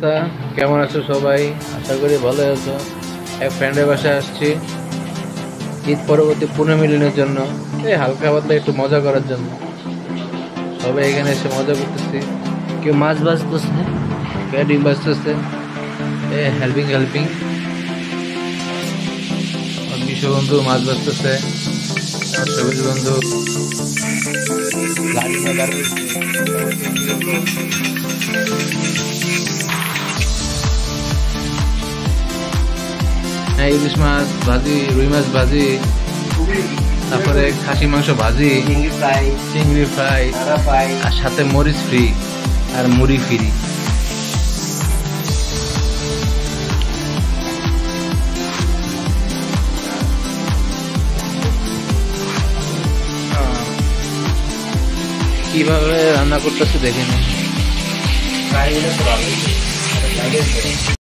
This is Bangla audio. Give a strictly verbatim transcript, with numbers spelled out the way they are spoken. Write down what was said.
অবস্থা? কেমন আছো সবাই? আশা করি ভালো আছো। এক ফ্রেন্ডের বাসায় আসছি ঈদ পরবর্তী পুনর্মিলনের জন্য, এই হালকা পাতলা একটু মজা করার জন্য। সবাই এখানে এসে মজা করতেছি। কেউ মাছ ভাজতেছে, কেউ ডিম ভাজতেছে, এ হেল্পিং হেল্পিং। বিশ্ব বন্ধু মাছ ভাজতেছে, সবুজ বন্ধু লাড়ি নিয়ে দাঁড়িয়েছে। হ্যাঁ, ইলিশ মাছ ভাজি, রুই মাছ ভাজি, তারপরে খাসি মাংস ভাজি, চিংড়ি ফ্রাই, চিংড়ি ফ্রাই, আর সাথে মরিচ ফ্রি আর মুড়ি ফ্রি। কিভাবে রান্না করতেছে দেখে নিন।